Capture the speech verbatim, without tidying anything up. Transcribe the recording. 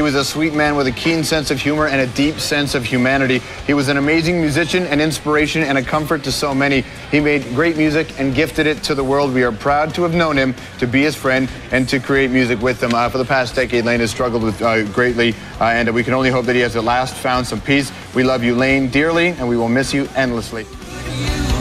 was a sweet man with a keen sense of humor and a deep sense of humanity. He was an amazing musician, an inspiration, and a comfort to so many. He made great music and gifted it to the world. We are proud to have known him, to be his friend, and to create music with him. Uh, for the past decade, Layne has struggled with uh, greatly, uh, and we can only hope that he has at last found some peace. We love you, Layne, dearly, and we will miss you endlessly.